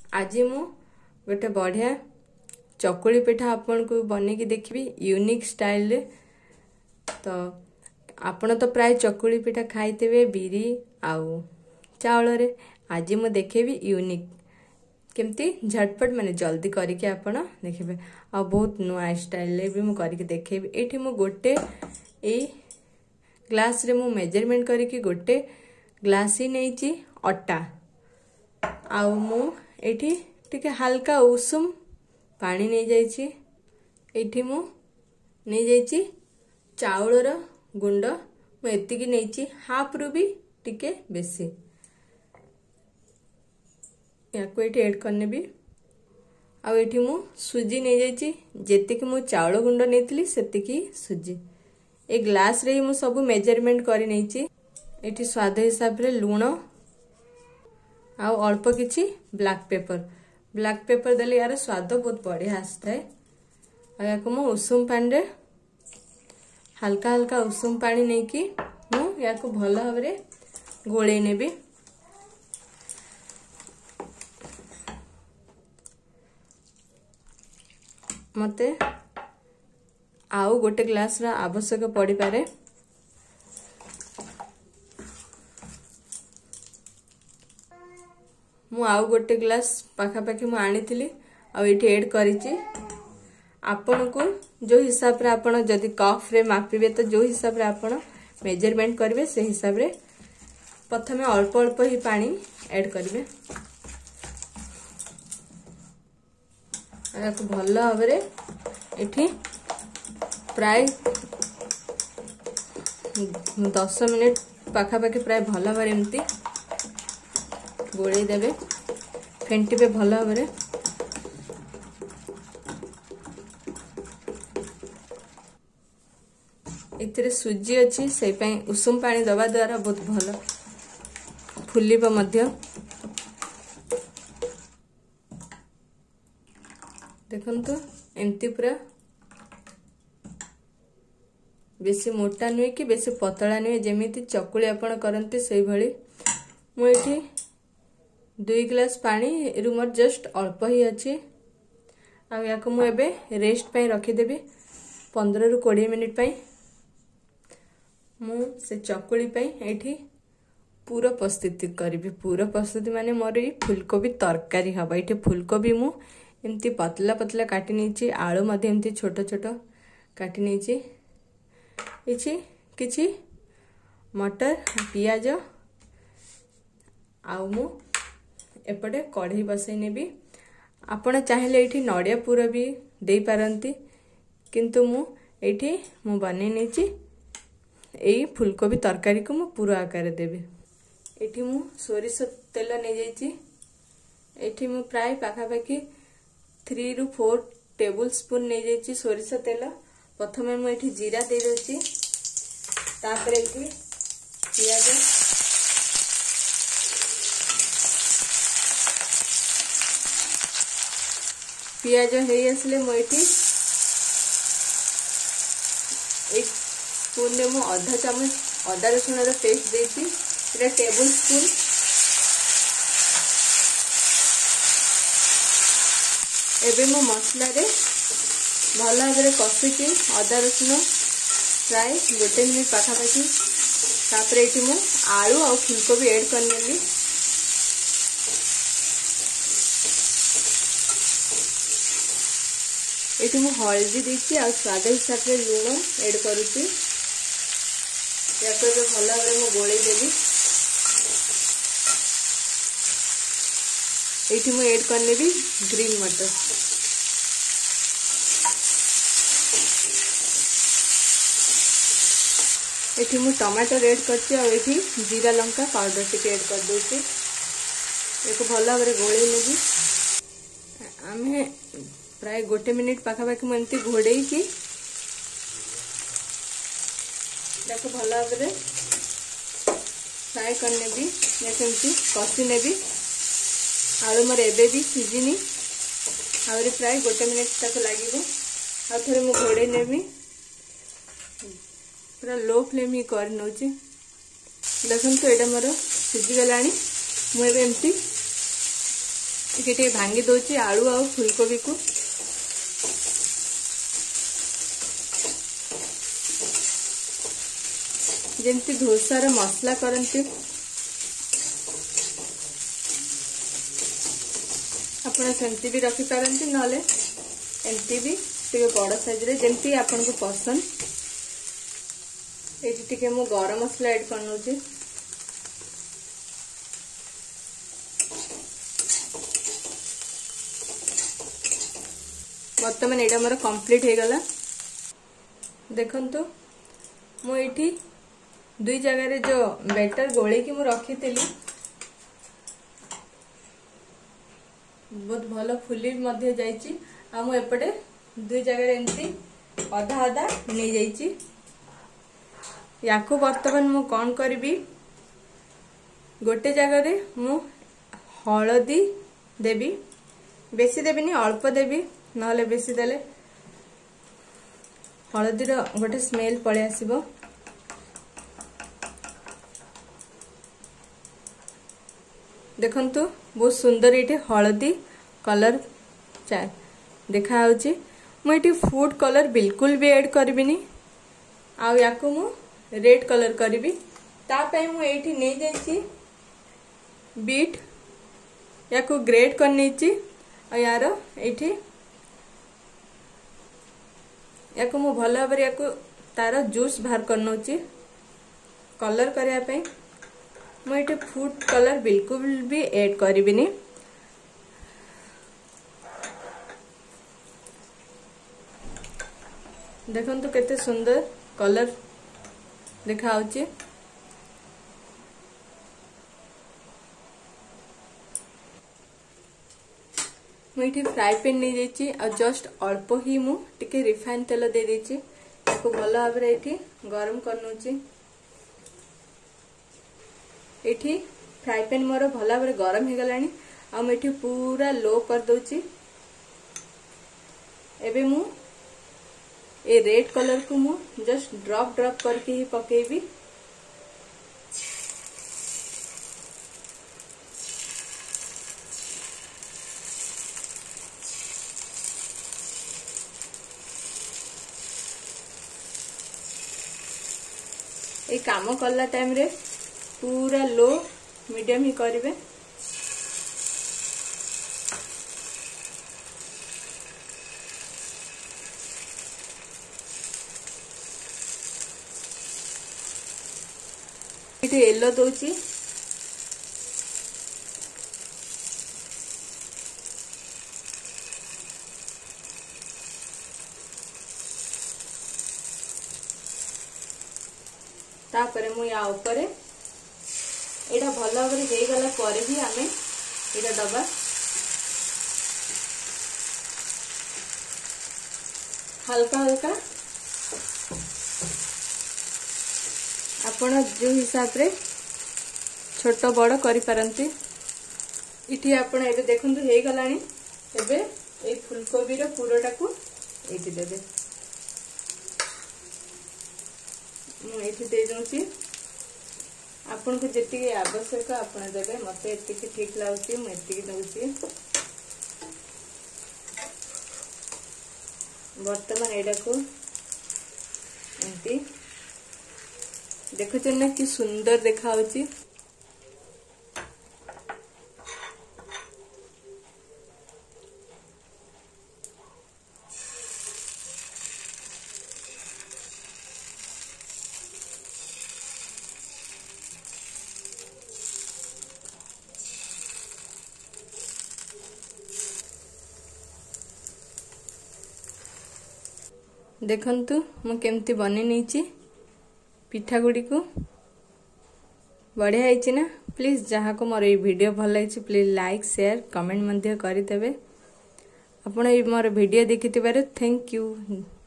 आज मु गोटे बढ़िया चकुली पिठा आपन को बने की देखबी यूनिक स्टाइल रे। तो आपण तो प्राय चकुली पिठा खाइतेबे बिरी आउ चावल रे। आज मु देखेबी यूनिक केमती झटपट माने जल्दी करके आपण देखबे आ बहुत नुआ स्टाइल रे भी मु करके देखेबी। एठी मु गोटे ए ग्लास रे मु मेजरमेंट करके गोटे ग्लास ही नैची अटा आउ मु एठी टिके हल्का उषुम पानी नहीं जाइछि। एठी मु नहीं जाइछि चाउल रो गुंड मु एतिकी नैछि हाफ रु भी टिके बेसी याको एठी ऐड करने भी। आ एठी मु सुजी नहीं जाइछि जेतिकी मु चाउल गुंड नेतली सेतिकी सुजी ए ग्लास रे मु सब मेजरमेंट करि नैछि। एठी स्वाद हिसाब रे लूण आ अल्प किछि ब्लैक पेपर देले यार स्वाद बहुत बढ़िया आसता है। याको मु उषुम पानी रे हल्का हल्का उषुम पानी नहीं कि मु याको भल भाव रे गोले नेबी। मते आउ गोटे ग्लास रा आवश्यक पड़ी पारे। मु आउ गोटे ग्लास पाखापाखि मु आनी आ ये ऐड करिछि। आपण को जो हिसाब रे आपण जदि कप रे मापिबे तो जो हिसाब रे आपण मेजरमेंट करिवे से हिसाब रे प्रथमे अल्प अल्प ही पानी ऐड करिवे। आ भल भाव रे एठी प्राय 10 मिनिट पाखापाखि प्राय भल भाव एमती गोले देबे फेंटिबे भल भाव रे। इतरे सुजी अछि से पई उषुम पानी दबा द्वारा बहुत भल फुलिबो मध्य। देखंतु एमती पूरा बेसी मोटा नुहे कि बेसी पतला नुहे जेमिति चकुली आपण करंती सेही भली। मु एठी 2 ग्लास पानी रूमर जस्ट अल्प ही अच्छी आ याको मु एबे रेस्ट पई रखी देबी 15 रु 20 मिनिट पई। मु से चकुली पई एठी पूरा प्रस्तुति करबी। पूरा प्रस्तुति माने मोर ई फुलकोबी तरकारी हबा। एठी फुलकोबी मु एमती पतला पतला काटी नेछि आलू मध्ये एमती छोट छोट काटी नेछि। इछि किछि मटर पियाज आउ मु एपटे कढ़ई बसई नेबी। आपण चाहिले एठी नडिया पूरा भी दे पारंती किंतु मु एठी मु बने नेछि एई फुलकोबी तरकारी को मु पूरा आकार देबी। एठी मु सोरिष तेल नै जाइछि। एठी मु प्राय पाखापाखि 3 रु 4 टेबल स्पून नै जाइछि सोरिष तेल। प्रथमे मु एठी जीरा दे देछि तापर एठी पियाज पियाज हे आसले मु एठी 1 स्पून ने मु आधा चम्मच अदा रसुण रो पेस्ट देछि। एटा टेबल स्पून एबे मु मसला रे भल भाव कषिकी अदा रसुण प्राय 1 मिनिट पाखापाखि तापर एठी मु आलू और फुलकोबी ऐड करनेली। एठी मु हल्दी देछि आ स्वाद हिसाब से लूण ऐड करूछि। याको एबे भल भाव मु गोळै देबी। एठी मु ऐड करनेबी ग्रीन मटर। एठी मु टमाटर ऐड करछि आ एठी जीरा लंका पाउडर टिके ऐड कर दोछि। एको भल भाव गोळै नेबी। आमे प्राय 1 मिनिट पाखापाखि मु एमती घोड़े की देखो भल भाव फ्राए करने भी एमती कषि नेबी। आलू मोर एबे भी सीझिनी आहरी प्राय 1 मिनिट तक लगे। आ थोड़े मु घोड़े नेबी पूरा लो फ्लेम ही कर नौची। देखो तो यहाँ मोर सीझी गलानी। मु एमती ଟିକେ ଭାଙ୍ଗି ଦଉଛି ଆଳୁ ଆଉ ଫୁଲକୋବି को। जेमती डोसार मसला करती आपण सेमती भी रखी पारंती नले एमती भी टिके बड़ साइज रे जेमती आपन को पसंद। एटी टिके मु गरम मसला ऐड करनोची। वर्तमान एटा मोर कंप्लीट हे गला। देखंतु मु एठी दुई जगह रे जो बैटर गोले की मु रखी थी बहुत भल फुली मध्य जाइची। आ मु एपटे दुई जगह रे एंती आधा आधा नहीं जाइची। याकू वर्तमान मु कौन करबी गोटे जगह रे मु हळदी देबी। बेसी देबिनी अल्प देबी नहले बेसी देले हळदी रो गोटे स्मेल पळे आसीबो। देखंतु बहुत सुंदर ये हलदी कलर देखा होची। मु ये फूड कलर बिल्कुल भी ऐड करबिनी। आउ याकू मु रेड कलर करबी। तापई मु एठी नै जाइची बीट याकू ग्रेट कर नेची। आ यार एठी याकू मु भल भाबरे याकू तार जूस बाहर करनोची कलर करिया पई। मुझे फूड कलर बिल्कुल भी ऐड करिबिनी। देखंतु केते सुंदर कलर देखा होची। मुझे फ्राई पैन नहीं जाइची आ जस्ट अल्प ही मु टिके रिफाइन तेल दे देची। ताको भल भाबरे एठी गरम करनोची। एठी फ्राई पैन मोर भल भाव गरम हो गलानी। आ मुझे पूरा लो कर दोची। एबे मु ए रेड कलर को मु जस्ट ड्रॉप ड्रॉप करके ही पकेबी। ए काम करला टाइम रे पूरा लो मीडियम ही करिवे। इथे येलो दोची। तापरे मु या ऊपर एटा भल भाव हो गला ପରେ भी आमे एटा दबा। हल्का हल्का आपण जो हिसाब रे छोट बड़ करि पारंती। इठी आपण एबे देखंतु हे गलानी। एबे ए फुलकोबी रो पुरोटा को एठी देबे। मु एठी दे दोची। आपन को जेति आवश्यक आपण देबे। मते एति ठीक लागुची मु एति दउची। वर्तमान एडा को एंती देखुछन ना कि सुंदर देखा होची। देखंतु मु केमती बने नीची पिठा गुडी को बढ़िया है ना। प्लीज जहाँ को मोर वीडियो भल लगी प्लीज लाइक शेयर कमेंट मध्य करें। आपण मोर वीडियो देखि थैंक यू।